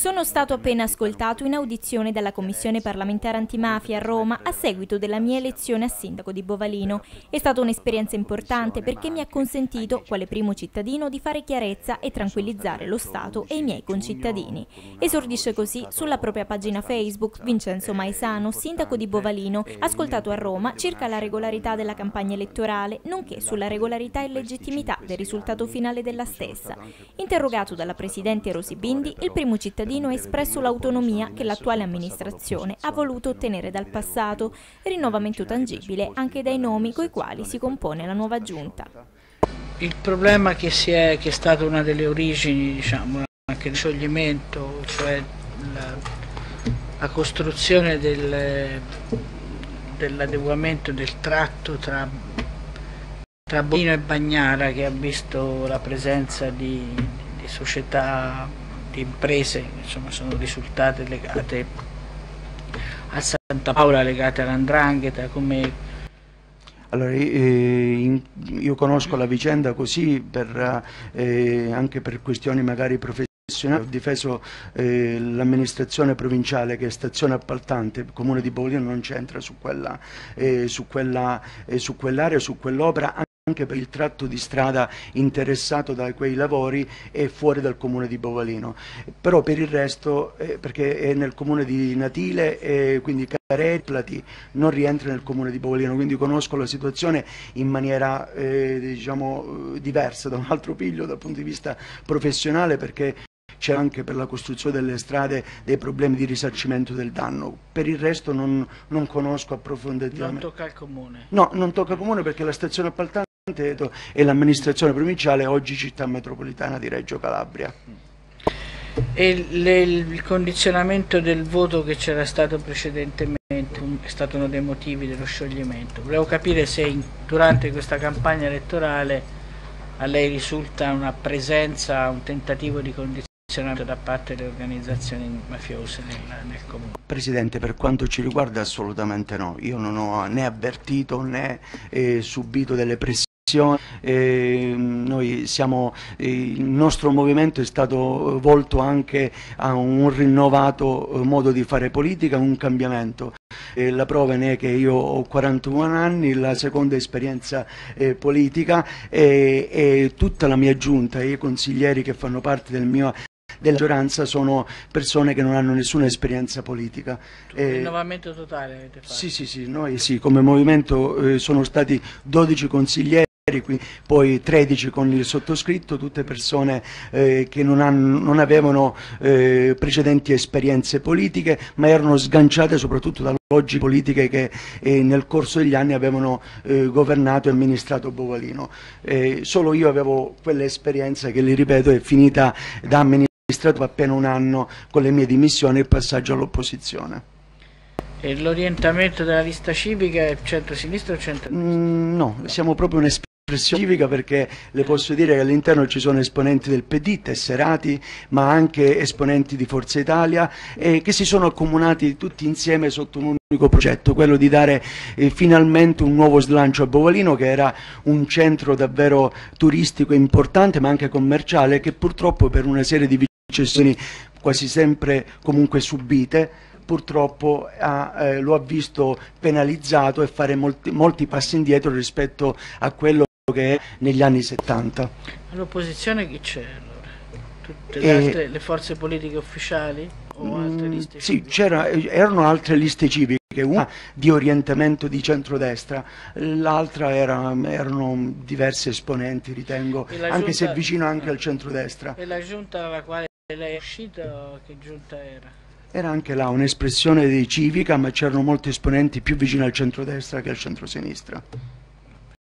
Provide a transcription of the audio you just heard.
Sono stato appena ascoltato in audizione dalla Commissione parlamentare antimafia a Roma a seguito della mia elezione a sindaco di Bovalino. È stata un'esperienza importante perché mi ha consentito, quale primo cittadino, di fare chiarezza e tranquillizzare lo Stato e i miei concittadini. Esordisce così sulla propria pagina Facebook Vincenzo Maesano, sindaco di Bovalino, ascoltato a Roma circa la regolarità della campagna elettorale, nonché sulla regolarità e legittimità del risultato finale della stessa. Interrogato dalla presidente Rosi Bindi, il primo cittadino ha espresso l'autonomia che l'attuale amministrazione ha voluto ottenere dal passato, rinnovamento tangibile anche dai nomi coi quali si compone la nuova giunta. Il problema che è stata una delle origini, diciamo, anche del scioglimento, cioè la costruzione dell'adeguamento del tratto tra Bovalino e Bagnara, che ha visto la presenza di società, di imprese che insomma sono risultate legate a Santa Paola, legate all''ndrangheta. Allora, io conosco la vicenda così anche per questioni magari professionali. Ho difeso l'amministrazione provinciale, che è stazione appaltante. Il comune di Bovalino non c'entra su quell'area, su quell'opera, anche per il tratto di strada interessato da quei lavori è fuori dal comune di Bovalino, però per il resto, perché è nel comune di Natile, quindi Careti non rientra nel comune di Bovalino, quindi conosco la situazione in maniera diciamo diversa, da un altro piglio dal punto di vista professionale, perché c'è anche per la costruzione delle strade dei problemi di risarcimento del danno. Per il resto non conosco approfonditamente. Non tocca al comune? No, non tocca al comune, perché la stazione appaltante e l'amministrazione provinciale, oggi città metropolitana di Reggio Calabria. E il condizionamento del voto che c'era stato precedentemente è stato uno dei motivi dello scioglimento. Volevo capire se durante questa campagna elettorale a lei risulta una presenza, un tentativo di condizionamento da parte delle organizzazioni mafiose nel comune. Presidente, per quanto ci riguarda assolutamente no, io non ho né avvertito né subito delle pressioni. Noi il nostro movimento è stato volto anche a un rinnovato modo di fare politica, un cambiamento. La prova ne è che io ho 41 anni, la seconda esperienza politica, e tutta la mia giunta e i consiglieri che fanno parte della maggioranza sono persone che non hanno nessuna esperienza politica. Un rinnovamento totale avete fatto? Sì, noi come movimento sono stati 12 consiglieri, poi 13 con il sottoscritto, tutte persone che non avevano precedenti esperienze politiche, ma erano sganciate soprattutto dalle logiche politiche che nel corso degli anni avevano governato e amministrato Bovalino. Solo io avevo quell'esperienza che, li ripeto, è finita da amministratore appena un anno con le mie dimissioni e il passaggio all'opposizione. E l'orientamento della lista civica è centro-sinistra o centro-destra? No, siamo proprio un'espressione civica, perché le posso dire che all'interno ci sono esponenti del PD, tesserati, ma anche esponenti di Forza Italia, che si sono accomunati tutti insieme sotto un unico progetto, quello di dare finalmente un nuovo slancio a Bovalino, che era un centro davvero turistico importante ma anche commerciale, che purtroppo per una serie di vicissitudini quasi sempre comunque subite, purtroppo lo ha visto penalizzato e fare molti passi indietro rispetto a quello che è negli anni 70. All'opposizione chi c'è allora? Tutte le forze politiche ufficiali o altre liste civiche? Sì, erano altre liste civiche, una di orientamento di centrodestra, l'altra erano diversi esponenti, ritengo, anche se vicino anche al centrodestra. E la giunta dalla quale lei è uscita, che giunta era? Era anche là un'espressione di civica, ma c'erano molti esponenti più vicini al centrodestra che al centrosinistra.